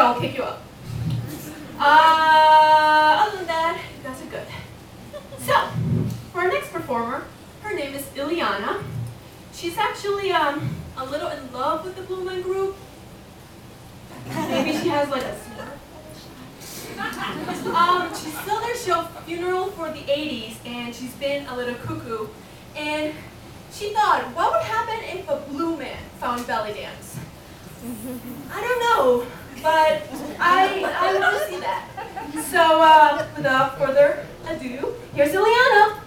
I'll pick you up. Other than that, you guys are good. So, for our next performer, her name is Illianna. She's actually a little in love with the Blueman Group. Maybe she has like a smirk. She's still there show Funeral for the 80s, and she's been a little cuckoo. And she thought, what would happen if a blue man found belly dance? I don't know, but I want to see that. So without further ado, here's Illianna.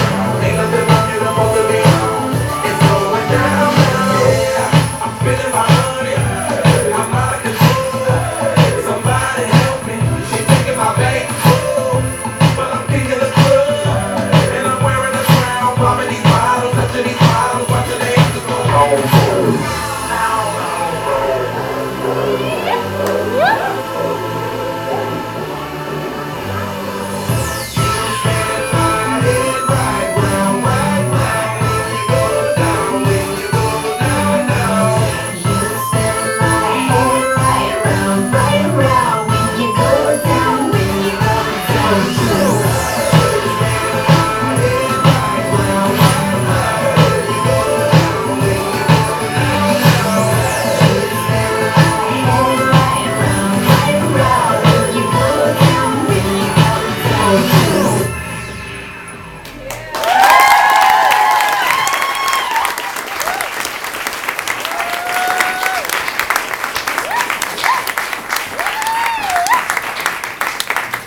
Ain't nothing more beautiful to me. It's going down, yeah. I'm feeling my